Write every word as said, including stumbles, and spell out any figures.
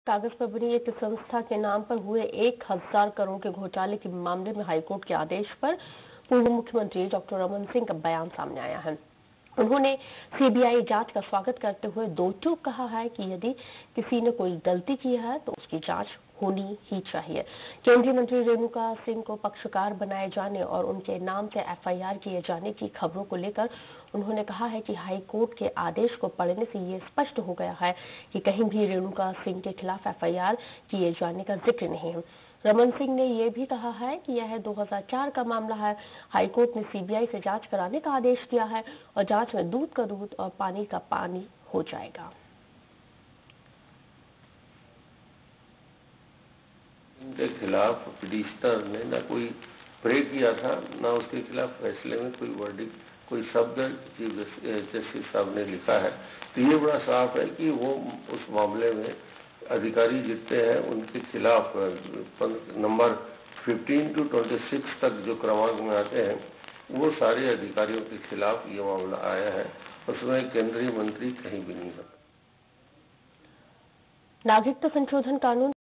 कागज पर बनी एक संस्था के नाम पर हुए एक हजार करोड़ के घोटाले के मामले में हाईकोर्ट के आदेश पर पूर्व मुख्यमंत्री डॉक्टर रमन सिंह का बयान सामने आया है। उन्होंने सीबीआई जांच का स्वागत करते हुए दो टूक कहा है कि यदि किसी ने कोई गलती की है तो उसकी जांच होनी ही चाहिए। केंद्रीय मंत्री रेणुका सिंह को पक्षकार बनाए जाने और उनके नाम से एफआईआर किए जाने की खबरों को लेकर उन्होंने कहा है कि हाई कोर्ट के आदेश को पढ़ने से ये स्पष्ट हो गया है कि कहीं भी रेणुका सिंह के खिलाफ एफआईआर किए जाने का जिक्र नहीं है। रमन सिंह ने यह भी कहा है कि यह दो हज़ार चार का मामला है। हाईकोर्ट ने सीबीआई से जांच कराने का आदेश दिया है और जांच में दूध का दूध और पानी का पानी हो जाएगा। इनके खिलाफ पिटिशनर ने ना कोई प्रे किया था, ना उसके खिलाफ फैसले में कोई वर्डिक कोई शब्द चीफ जस्टिस साहब ने लिखा है। तो ये बड़ा साफ है कि वो उस मामले में अधिकारी जितने हैं उनके खिलाफ नंबर पंद्रह टू छब्बीस तक जो क्रमांक में आते हैं वो सारे अधिकारियों के खिलाफ ये मामला आया है। उसमें केंद्रीय मंत्री कहीं भी नहीं है। नागरिकता संशोधन कानून